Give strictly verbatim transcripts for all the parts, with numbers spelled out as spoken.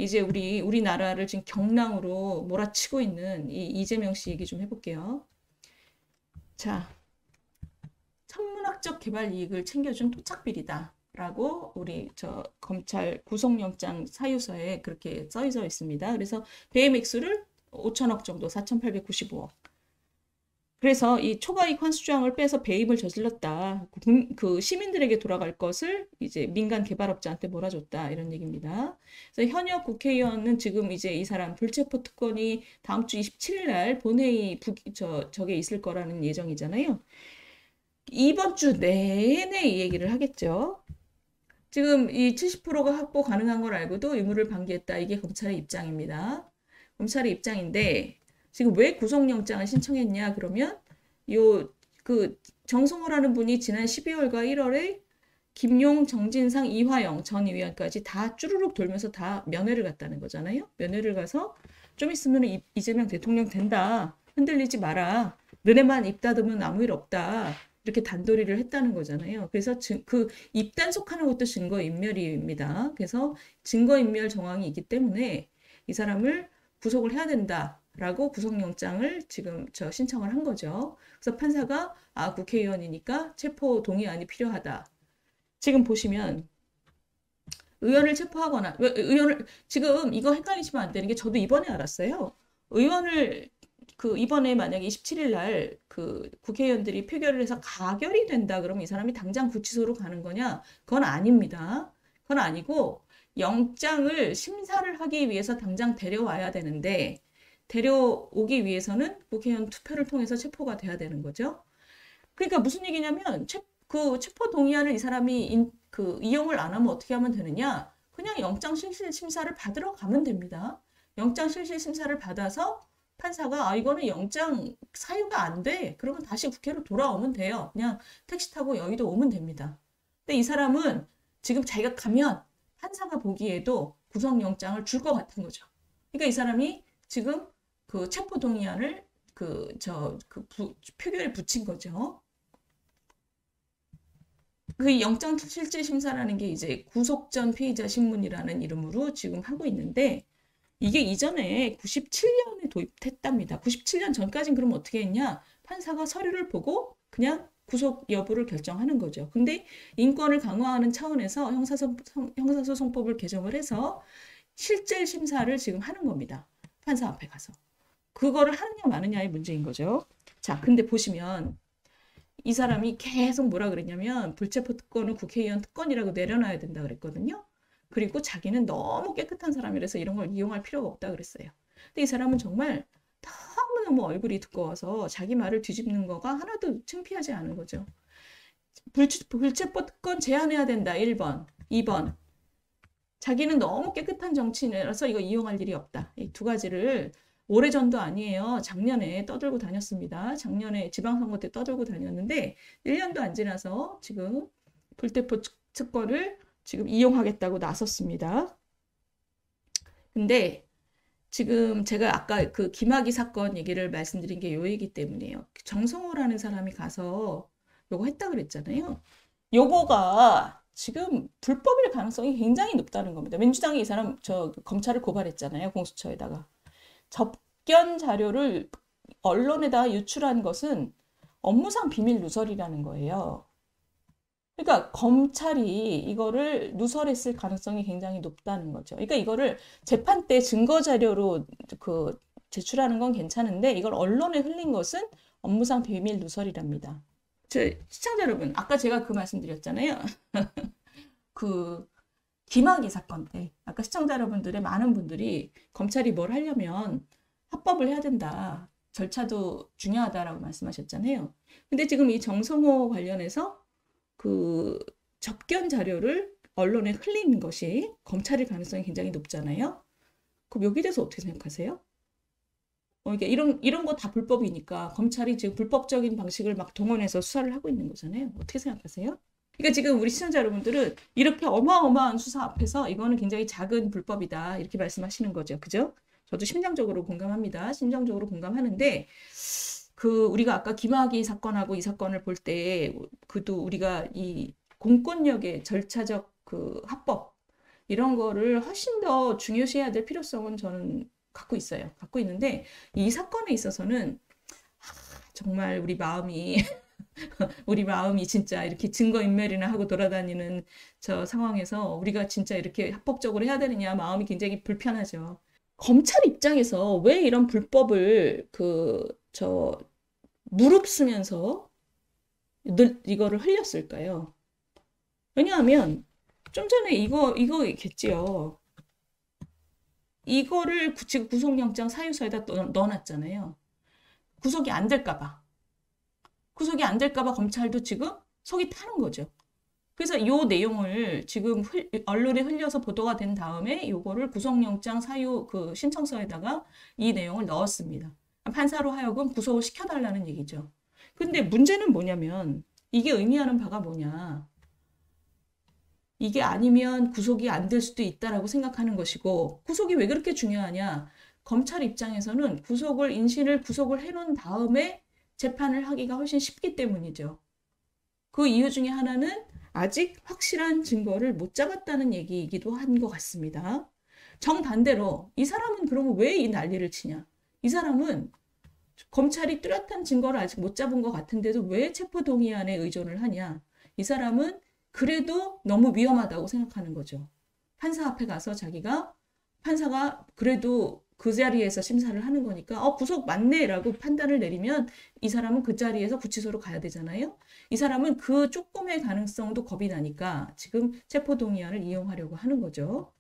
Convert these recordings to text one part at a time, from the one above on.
이제 우리 우리나라를 지금 경랑으로 몰아치고 있는 이 이재명 씨 얘기 좀 해볼게요. 자, 천문학적 개발 이익을 챙겨준 토착비리다. 라고 우리 저 검찰 구속영장 사유서에 그렇게 써져 있습니다. 그래서 배임 액수를 오천억 정도, 사천팔백구십오억. 그래서 이 초과이익 환수조항을 빼서 배임을 저질렀다. 그, 그 시민들에게 돌아갈 것을 이제 민간 개발업자한테 몰아줬다. 이런 얘기입니다. 그래서 현역 국회의원은 지금 이제 이 사람 불체포 특권이 다음 주 이십칠일 날 본회의 부, 저, 저게 있을 거라는 예정이잖아요. 이번 주 내내 이 얘기를 하겠죠. 지금 이 칠십 퍼센트가 확보 가능한 걸 알고도 의무를 방기했다. 이게 검찰의 입장입니다. 검찰의 입장인데 지금 왜 구속영장을 신청했냐 그러면 요 그 정성호라는 분이 지난 십이월과 일월에 김용, 정진상, 이화영 전 의원까지 다 쭈루룩 돌면서 다 면회를 갔다는 거잖아요. 면회를 가서 좀 있으면 이재명 대통령 된다. 흔들리지 마라. 너네만 입 닫으면 아무 일 없다. 이렇게 단도리를 했다는 거잖아요. 그래서 그 입단속하는 것도 증거인멸입니다. 그래서 증거인멸 정황이 있기 때문에 이 사람을 구속을 해야 된다라고 구속영장을 지금 저 신청을 한 거죠. 그래서 판사가 아 국회의원이니까 체포 동의안이 필요하다. 지금 보시면 의원을 체포하거나 의원을 지금 이거 헷갈리시면 안 되는 게 저도 이번에 알았어요. 의원을 그 이번에 만약에 이십칠일 날 그 국회의원들이 표결을 해서 가결이 된다 그러면 이 사람이 당장 구치소로 가는 거냐? 그건 아닙니다. 그건 아니고 영장을 심사를 하기 위해서 당장 데려와야 되는데 데려오기 위해서는 국회의원 투표를 통해서 체포가 돼야 되는 거죠. 그러니까 무슨 얘기냐면 체, 그 체포 동의안을 이 사람이 인, 그 이용을 안 하면 어떻게 하면 되느냐? 그냥 영장 실질 심사를 받으러 가면 됩니다. 영장 실질 심사를 받아서 판사가 아 이거는 영장 사유가 안 돼. 그러면 다시 국회로 돌아오면 돼요. 그냥 택시 타고 여의도 오면 됩니다. 근데 이 사람은 지금 자기가 가면 판사가 보기에도 구속영장을 줄 것 같은 거죠. 그러니까 이 사람이 지금 그 체포 동의안을 그 저 그 표결에 붙인 거죠. 그 영장 실질 심사라는 게 이제 구속 전 피의자 신문이라는 이름으로 지금 하고 있는데 이게 이전에 구십칠 년에 도입했답니다. 구십칠 년 전까지는 그럼 어떻게 했냐? 판사가 서류를 보고 그냥 구속 여부를 결정하는 거죠. 근데 인권을 강화하는 차원에서 형사소, 형사소송법을 개정을 해서 실질 심사를 지금 하는 겁니다. 판사 앞에 가서. 그거를 하느냐 마느냐의 문제인 거죠. 자, 근데 보시면 이 사람이 계속 뭐라 그랬냐면 불체포 특권은 국회의원 특권이라고 내려놔야 된다 그랬거든요. 그리고 자기는 너무 깨끗한 사람이라서 이런 걸 이용할 필요가 없다 그랬어요. 근데 이 사람은 정말 너무너무 얼굴이 두꺼워서 자기 말을 뒤집는 거가 하나도 창피하지 않은 거죠. 불체포 특권 제한해야 된다. 일 번. 이 번. 자기는 너무 깨끗한 정치인이라서 이거 이용할 일이 없다. 이 두 가지를 오래전도 아니에요. 작년에 떠들고 다녔습니다. 작년에 지방선거 때 떠들고 다녔는데 일 년도 안 지나서 지금 불체포 특권을 지금 이용하겠다고 나섰습니다. 근데 지금 제가 아까 그 김학의 사건 얘기를 말씀드린 게 요 얘기 때문이에요. 정성호라는 사람이 가서 요거 했다 그랬잖아요. 요거가 지금 불법일 가능성이 굉장히 높다는 겁니다. 민주당이 이 사람 저 검찰을 고발했잖아요. 공수처에다가. 접견 자료를 언론에다 유출한 것은 업무상 비밀 누설이라는 거예요. 그러니까 검찰이 이거를 누설했을 가능성이 굉장히 높다는 거죠. 그러니까 이거를 재판 때 증거 자료로 그 제출하는 건 괜찮은데 이걸 언론에 흘린 것은 업무상 비밀 누설이랍니다. 저 시청자 여러분, 아까 제가 그 말씀드렸잖아요. 그 김학의 사건 때 아까 시청자 여러분들의 많은 분들이 검찰이 뭘 하려면 합법을 해야 된다. 절차도 중요하다라고 말씀하셨잖아요. 근데 지금 이 정성호 관련해서 그 접견 자료를 언론에 흘린 것이 검찰일 가능성이 굉장히 높잖아요. 그럼 여기에 대해서 어떻게 생각하세요? 어, 이게 이런 이런 거 다 불법이니까 검찰이 지금 불법적인 방식을 막 동원해서 수사를 하고 있는 거잖아요. 어떻게 생각하세요? 그러니까 지금 우리 시청자 여러분들은 이렇게 어마어마한 수사 앞에서 이거는 굉장히 작은 불법이다 이렇게 말씀하시는 거죠. 그죠? 저도 심정적으로 공감합니다. 심정적으로 공감하는데 그 우리가 아까 김학의 사건하고 이 사건을 볼 때 그도 우리가 이 공권력의 절차적 그 합법 이런 거를 훨씬 더 중요시해야 될 필요성은 저는 갖고 있어요. 갖고 있는데 이 사건에 있어서는 정말 우리 마음이 우리 마음이 진짜 이렇게 증거인멸이나 하고 돌아다니는 저 상황에서 우리가 진짜 이렇게 합법적으로 해야 되느냐 마음이 굉장히 불편하죠. 검찰 입장에서 왜 이런 불법을 그 저 무릅쓰면서 늘 이거를 흘렸을까요? 왜냐하면 좀 전에 이거 이거겠지요. 이거를 지금 구속영장 사유서에다 넣어놨잖아요. 구속이 안 될까 봐. 구속이 안 될까 봐 검찰도 지금 속이 타는 거죠. 그래서 이 내용을 지금 흘, 언론에 흘려서 보도가 된 다음에 요거를 구속영장 사유 그 신청서에다가 이 내용을 넣었습니다. 판사로 하여금 구속을 시켜달라는 얘기죠. 근데 문제는 뭐냐면 이게 의미하는 바가 뭐냐. 이게 아니면 구속이 안 될 수도 있다라고 생각하는 것이고 구속이 왜 그렇게 중요하냐. 검찰 입장에서는 구속을 인신을 구속을 해놓은 다음에 재판을 하기가 훨씬 쉽기 때문이죠. 그 이유 중에 하나는 아직 확실한 증거를 못 잡았다는 얘기이기도 한 것 같습니다. 정반대로 이 사람은 그러면 왜 이 난리를 치냐. 이 사람은 검찰이 뚜렷한 증거를 아직 못 잡은 것 같은데도 왜 체포동의안에 의존을 하냐. 이 사람은 그래도 너무 위험하다고 생각하는 거죠. 판사 앞에 가서 자기가 판사가 그래도 그 자리에서 심사를 하는 거니까 어 구속 맞네라고 판단을 내리면 이 사람은 그 자리에서 구치소로 가야 되잖아요. 이 사람은 그 조금의 가능성도 겁이 나니까 지금 체포동의안을 이용하려고 하는 거죠.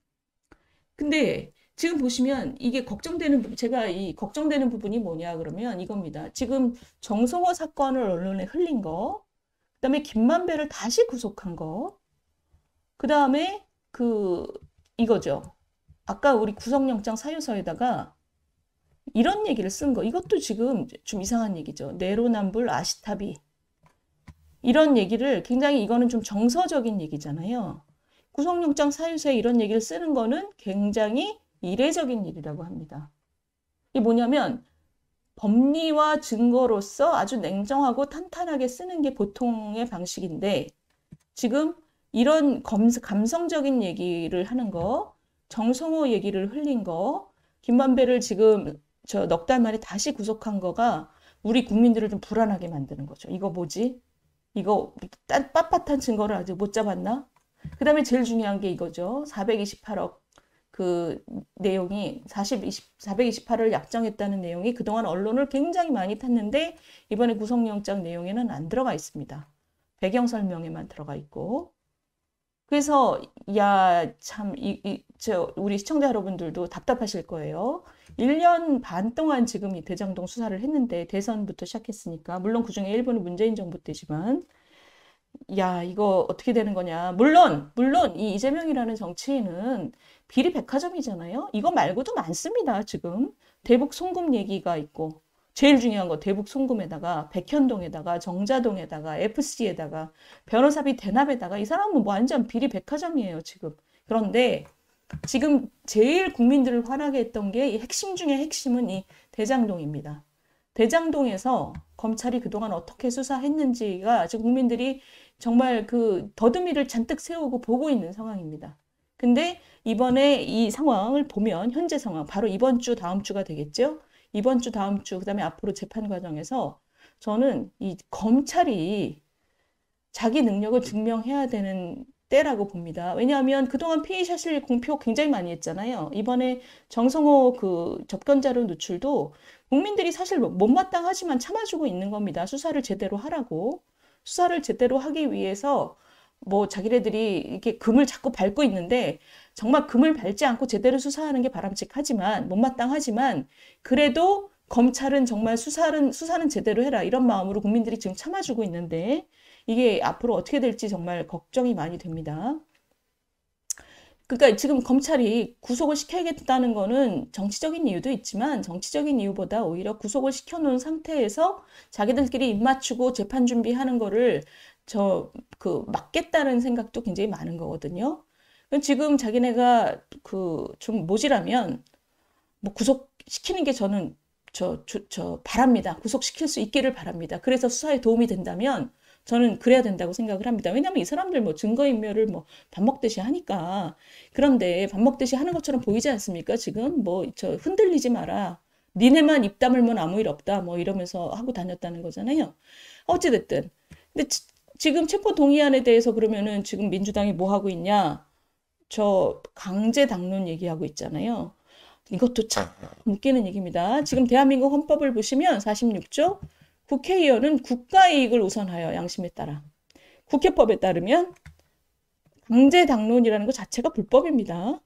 근데 지금 보시면 이게 걱정되는 제가 이 걱정되는 부분이 뭐냐 그러면 이겁니다. 지금 정성호 사건을 언론에 흘린 거, 그다음에 김만배를 다시 구속한 거, 그다음에 그 이거죠. 아까 우리 구속영장 사유서에다가 이런 얘기를 쓴 거, 이것도 지금 좀 이상한 얘기죠. 내로남불 아시타비. 이런 얘기를 굉장히 이거는 좀 정서적인 얘기잖아요. 구속영장 사유서에 이런 얘기를 쓰는 거는 굉장히 이례적인 일이라고 합니다. 이게 뭐냐면 법리와 증거로서 아주 냉정하고 탄탄하게 쓰는 게 보통의 방식인데 지금 이런 검, 감성적인 얘기를 하는 거, 정성호 얘기를 흘린 거, 김만배를 지금 저 넉 달 만에 다시 구속한 거가 우리 국민들을 좀 불안하게 만드는 거죠. 이거 뭐지? 이거 빳빳한 증거를 아직 못 잡았나? 그 다음에 제일 중요한 게 이거죠. 사백이십팔억 그 내용이 사백이십팔을 약정했다는 내용이 그동안 언론을 굉장히 많이 탔는데 이번에 구속영장 내용에는 안 들어가 있습니다. 배경 설명에만 들어가 있고. 그래서 야 참 이, 이, 저 우리 시청자 여러분들도 답답하실 거예요. 일 년 반 동안 지금 이 대장동 수사를 했는데 대선부터 시작했으니까 물론 그중에 일부는 문재인 정부 때지만 야 이거 어떻게 되는 거냐. 물론 물론 이 이재명이라는 정치인은 비리 백화점이잖아요. 이거 말고도 많습니다. 지금 대북 송금 얘기가 있고 제일 중요한 거 대북 송금에다가 백현동에다가 정자동에다가 에프씨에다가 변호사비 대납에다가 이 사람은 뭐 완전 비리 백화점이에요. 지금. 그런데 지금 제일 국민들을 화나게 했던 게 이 핵심 중에 핵심은 이 대장동입니다. 대장동에서 검찰이 그동안 어떻게 수사했는지가 지금 국민들이 정말 그 더듬이를 잔뜩 세우고 보고 있는 상황입니다. 근데 이번에 이 상황을 보면 현재 상황, 바로 이번 주 다음 주가 되겠죠? 이번 주 다음 주 그다음에 앞으로 재판 과정에서 저는 이 검찰이 자기 능력을 증명해야 되는 때라고 봅니다. 왜냐하면 그동안 피의사실 공표 굉장히 많이 했잖아요. 이번에 정성호 그 접견자료 누출도 국민들이 사실 못마땅하지만 참아주고 있는 겁니다. 수사를 제대로 하라고. 수사를 제대로 하기 위해서 뭐 자기네들이 이렇게 금을 자꾸 밟고 있는데 정말 금을 밟지 않고 제대로 수사하는 게 바람직하지만 못마땅하지만 그래도 검찰은 정말 수사는 수사는 제대로 해라 이런 마음으로 국민들이 지금 참아주고 있는데 이게 앞으로 어떻게 될지 정말 걱정이 많이 됩니다. 그러니까 지금 검찰이 구속을 시켜야겠다는 거는 정치적인 이유도 있지만 정치적인 이유보다 오히려 구속을 시켜놓은 상태에서 자기들끼리 입 맞추고 재판 준비하는 거를 저 그 막겠다는 생각도 굉장히 많은 거거든요. 지금 자기네가 그 좀 모질하면 뭐 구속시키는 게 저는 저, 저, 저 바랍니다. 구속시킬 수 있기를 바랍니다. 그래서 수사에 도움이 된다면 저는 그래야 된다고 생각을 합니다. 왜냐하면 이 사람들 뭐 증거인멸을 뭐 밥 먹듯이 하니까. 그런데 밥 먹듯이 하는 것처럼 보이지 않습니까? 지금 뭐 저 흔들리지 마라. 니네만 입 다물면 아무 일 없다. 뭐 이러면서 하고 다녔다는 거잖아요. 어찌됐든. 근데 지, 지금 체포 동의안에 대해서 그러면은 지금 민주당이 뭐 하고 있냐? 저 강제 당론 얘기하고 있잖아요. 이것도 참 웃기는 얘기입니다. 지금 대한민국 헌법을 보시면 사십육 조 국회의원은 국가 이익을 우선하여 양심에 따라. 국회법에 따르면 강제 당론이라는 것 자체가 불법입니다.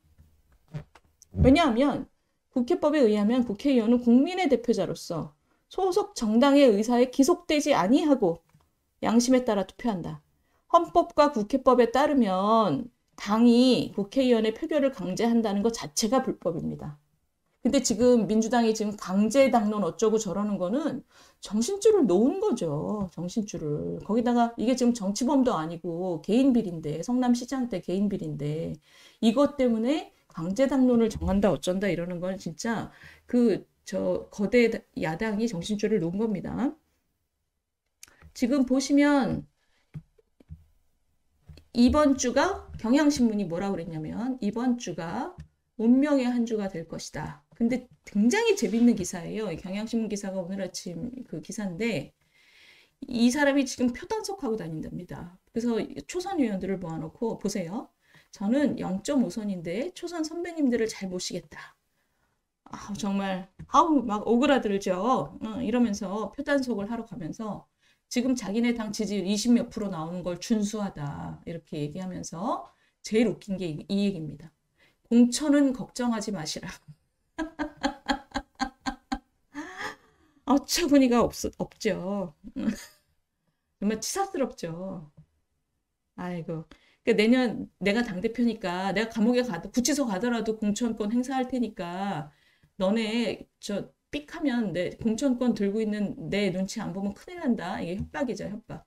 왜냐하면 국회법에 의하면 국회의원은 국민의 대표자로서 소속 정당의 의사에 기속되지 아니하고 양심에 따라 투표한다. 헌법과 국회법에 따르면 당이 국회의원의 표결을 강제한다는 것 자체가 불법입니다. 근데 지금 민주당이 지금 강제 당론 어쩌고 저러는 거는 정신줄을 놓은 거죠. 정신줄을. 거기다가 이게 지금 정치범도 아니고 개인 비리인데, 성남시장 때 개인 비리인데, 이것 때문에 강제 당론을 정한다 어쩐다 이러는 건 진짜 그 저 거대 야당이 정신줄을 놓은 겁니다. 지금 보시면 이번 주가 경향신문이 뭐라고 그랬냐면 이번 주가 운명의 한 주가 될 것이다. 근데 굉장히 재밌는 기사예요. 경향신문 기사가 오늘 아침 그 기사인데 이 사람이 지금 표단속하고 다닌답니다. 그래서 초선 의원들을 모아놓고 보세요. 저는 영 점 오 선인데 초선 선배님들을 잘 모시겠다. 아, 정말 아우 막 오그라들죠. 어, 이러면서 표단속을 하러 가면서 지금 자기네 당 지지율 이십 몇 프로 나오는 걸 준수하다 이렇게 얘기하면서 제일 웃긴 게 이 얘기입니다. 공천은 걱정하지 마시라. 어처구니가 없, 없죠. 정말 치사스럽죠. 아이고. 그러니까 내년 내가 당대표니까 내가 감옥에 가도 구치소 가더라도 공천권 행사할 테니까 너네 저 삑하면 내 공천권 들고 있는 내 눈치 안 보면 큰일 난다. 이게 협박이죠, 협박.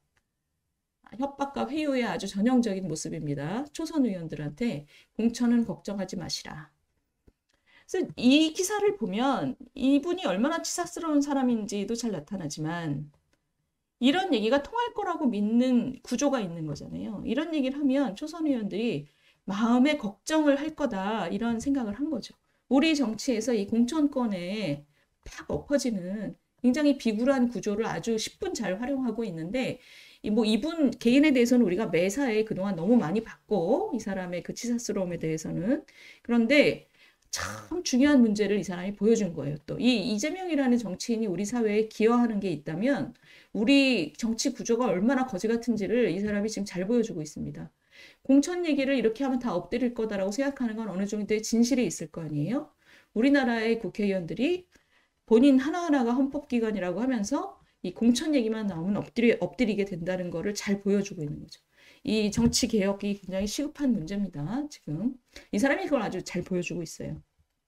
협박과 회유의 아주 전형적인 모습입니다. 초선 의원들한테 공천은 걱정하지 마시라. 그래서 이 기사를 보면 이분이 얼마나 치사스러운 사람인지도 잘 나타나지만 이런 얘기가 통할 거라고 믿는 구조가 있는 거잖아요. 이런 얘기를 하면 초선 의원들이 마음에 걱정을 할 거다 이런 생각을 한 거죠. 우리 정치에서 이 공천권에 팍 엎어지는 굉장히 비굴한 구조를 아주 십 분 잘 활용하고 있는데 뭐 이분 개인에 대해서는 우리가 매사에 그동안 너무 많이 봤고 이 사람의 그 치사스러움에 대해서는 그런데 참 중요한 문제를 이 사람이 보여준 거예요. 또 이 이재명이라는 정치인이 우리 사회에 기여하는 게 있다면 우리 정치 구조가 얼마나 거지 같은지를 이 사람이 지금 잘 보여주고 있습니다. 공천 얘기를 이렇게 하면 다 엎드릴 거다라고 생각하는 건 어느 정도의 진실이 있을 거 아니에요? 우리나라의 국회의원들이 본인 하나하나가 헌법기관이라고 하면서 이 공천 얘기만 나오면 엎드리, 엎드리게 된다는 거를 잘 보여주고 있는 거죠. 이 정치 개혁이 굉장히 시급한 문제입니다. 지금 이 사람이 그걸 아주 잘 보여주고 있어요.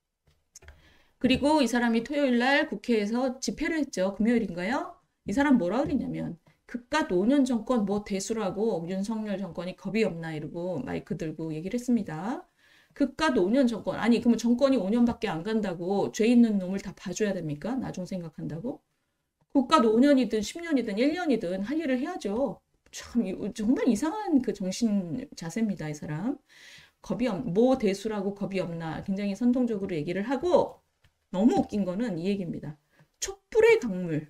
그리고 이 사람이 토요일 날 국회에서 집회를 했죠. 금요일인가요? 이 사람 뭐라 그랬냐면 그깟 오 년 정권 뭐 대수라고 윤석열 정권이 겁이 없나 이러고 마이크 들고 얘기를 했습니다. 그깟 오 년 정권 아니 그러면 정권이 오 년밖에 안 간다고 죄 있는 놈을 다 봐줘야 됩니까? 나중 생각한다고? 그깟 오 년이든 십 년이든 일 년이든 할 일을 해야죠. 참 정말 이상한 그 정신 자세입니다. 이 사람. 겁이 없, 뭐 대수라고 겁이 없나 굉장히 선동적으로 얘기를 하고 너무 웃긴 거는 이 얘기입니다. 촛불의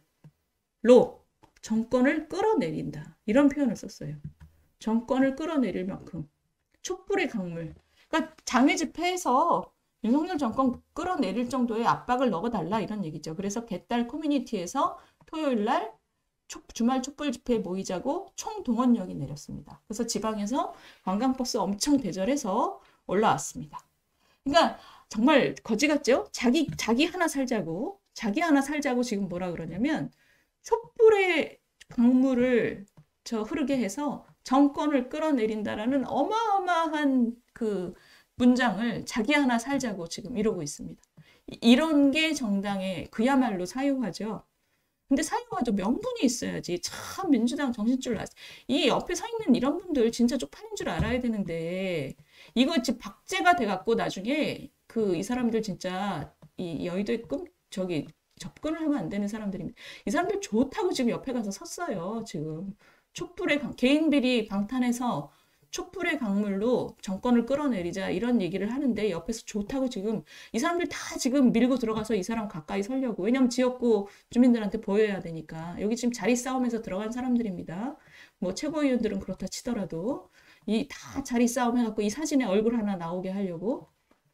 강물로 정권을 끌어내린다. 이런 표현을 썼어요. 정권을 끌어내릴 만큼. 촛불의 강물. 그러니까 장외 집회에서 윤석열 정권 끌어내릴 정도의 압박을 넣어달라 이런 얘기죠. 그래서 개딸 커뮤니티에서 토요일 날 주말 촛불 집회에 모이자고 총동원령이 내렸습니다. 그래서 지방에서 관광버스 엄청 대절해서 올라왔습니다. 그러니까 정말 거지 같죠? 자기, 자기 하나 살자고, 자기 하나 살자고 지금 뭐라 그러냐면 촛불의 강물을 저 흐르게 해서 정권을 끌어내린다라는 어마어마한 그 문장을 자기 하나 살자고 지금 이러고 있습니다. 이런 게 정당의 그야말로 사유화죠. 근데 사유화도 명분이 있어야지. 참 민주당 정신줄 났어. 이 옆에 서 있는 이런 분들 진짜 쪽팔린 줄 알아야 되는데 이거 지금 박제가 돼갖고 나중에 그 이 사람들 진짜 이 여의도에 끔 저기 접근을 하면 안 되는 사람들입니다. 이 사람들 좋다고 지금 옆에 가서 섰어요. 지금 촛불의 강- 개인 비리 방탄해서 촛불의 강물로 정권을 끌어내리자 이런 얘기를 하는데 옆에서 좋다고 지금 이 사람들 다 지금 밀고 들어가서 이 사람 가까이 서려고. 왜냐면 지역구 주민들한테 보여야 되니까. 여기 지금 자리 싸움에서 들어간 사람들입니다. 뭐 최고위원들은 그렇다 치더라도 이 다 자리 싸움 해갖고 이 사진에 얼굴 하나 나오게 하려고.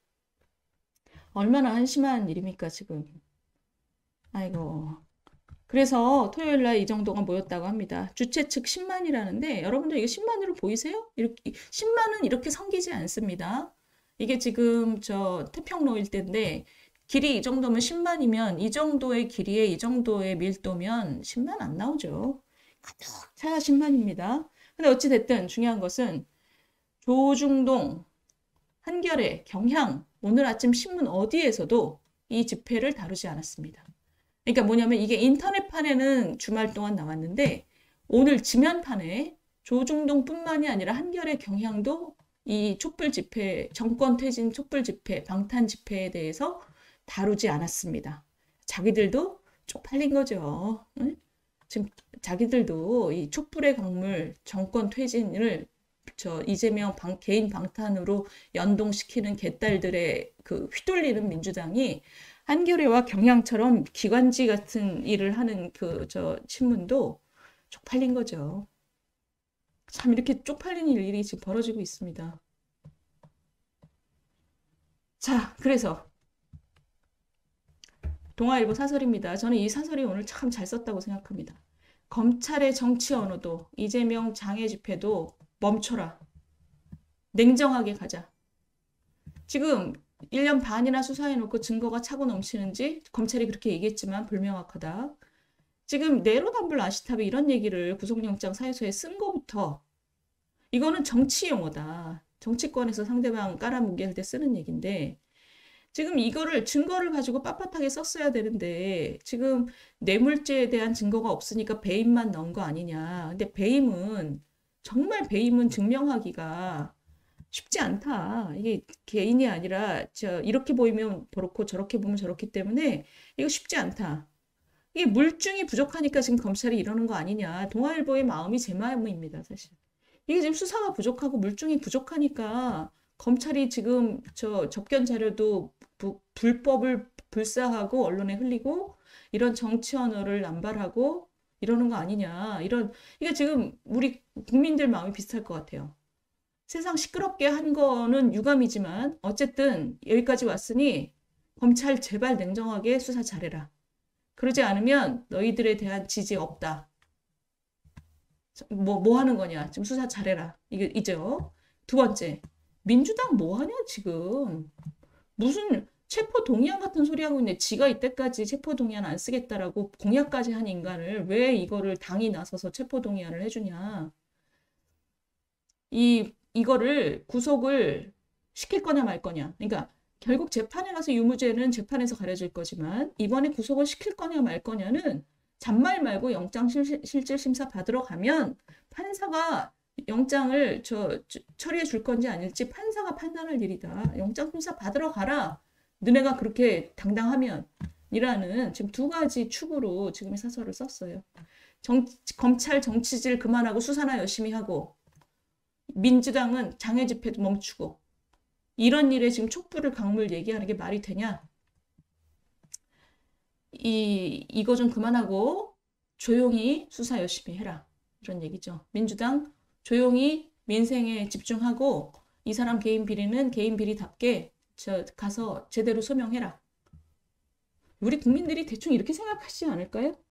얼마나 한심한 일입니까 지금. 아이고. 그래서 토요일 날 이 정도가 모였다고 합니다. 주최 측 십만이라는데 여러분들 이게 십만으로 보이세요? 이렇게 십만은 이렇게 성기지 않습니다. 이게 지금 저 태평로 일대인데 길이 이 정도면 십만이면 이 정도의 길이에 이 정도의 밀도면 십만 안 나오죠. 가득 차야 십만입니다. 근데 어찌 됐든 중요한 것은 조중동, 한겨레, 경향 오늘 아침 신문 어디에서도 이 집회를 다루지 않았습니다. 그러니까 뭐냐면 이게 인터넷판에는 주말 동안 나왔는데 오늘 지면판에 조중동뿐만이 아니라 한겨레 경향도 이 촛불 집회, 정권 퇴진 촛불 집회, 방탄 집회에 대해서 다루지 않았습니다. 자기들도 쪽팔린 거죠. 응? 지금 자기들도 이 촛불의 강물, 정권 퇴진을 저 이재명 방, 개인 방탄으로 연동시키는 개딸들의 그 휘둘리는 민주당이 한겨레와 경향처럼 기관지 같은 일을 하는 그 저 신문도 쪽팔린 거죠. 참 이렇게 쪽팔린 일이 지금 벌어지고 있습니다. 자, 그래서 동아일보 사설입니다. 저는 이 사설이 오늘 참 잘 썼다고 생각합니다. 검찰의 정치 언어도 이재명 장애 집회도 멈춰라. 냉정하게 가자. 지금 일 년 반이나 수사해놓고 증거가 차고 넘치는지 검찰이 그렇게 얘기했지만 불명확하다. 지금 내로남불 아시타비 이런 얘기를 구속영장 사유서에 쓴 거부터 이거는 정치 용어다. 정치권에서 상대방 깔아뭉갤 때 쓰는 얘기인데 지금 이거를 증거를 가지고 빳빳하게 썼어야 되는데 지금 뇌물죄에 대한 증거가 없으니까 배임만 넣은 거 아니냐. 근데 배임은 정말 배임은 증명하기가 쉽지 않다. 이게 개인이 아니라 저 이렇게 보이면 그렇고 저렇게 보면 저렇기 때문에 이거 쉽지 않다. 이게 물증이 부족하니까 지금 검찰이 이러는 거 아니냐. 동아일보의 마음이 제 마음입니다, 사실. 이게 지금 수사가 부족하고 물증이 부족하니까 검찰이 지금 저 접견 자료도 부, 불법을 불사하고 언론에 흘리고 이런 정치 언어를 남발하고 이러는 거 아니냐. 이런 이게 지금 우리 국민들 마음이 비슷할 것 같아요. 세상 시끄럽게 한 거는 유감이지만 어쨌든 여기까지 왔으니 검찰 제발 냉정하게 수사 잘해라. 그러지 않으면 너희들에 대한 지지 없다. 뭐, 뭐 하는 거냐. 지금 수사 잘해라. 이게 이죠. 두 번째, 민주당 뭐 하냐 지금. 무슨 체포동의안 같은 소리 하고 있는데 지가 이때까지 체포동의안 안 쓰겠다라고 공약까지 한 인간을 왜 이거를 당이 나서서 체포동의안을 해주냐. 이 이거를 구속을 시킬 거냐 말 거냐. 그러니까 결국 재판에 가서 유무죄는 재판에서 가려질 거지만 이번에 구속을 시킬 거냐 말 거냐는 잔말 말고 영장실질심사 받으러 가면 판사가 영장을 저, 저 처리해 줄 건지 아닐지 판사가 판단할 일이다. 영장심사 받으러 가라. 너네가 그렇게 당당하면 이라는 지금 두 가지 축으로 지금 사설을 썼어요. 정, 검찰 정치질 그만하고 수사나 열심히 하고 민주당은 장애 집회도 멈추고 이런 일에 지금 촛불을 강물 얘기하는 게 말이 되냐? 이 이거 좀 그만하고 조용히 수사 열심히 해라. 이런 얘기죠. 민주당 조용히 민생에 집중하고 이 사람 개인 비리는 개인 비리답게 저 가서 제대로 소명해라. 우리 국민들이 대충 이렇게 생각하시지 않을까요?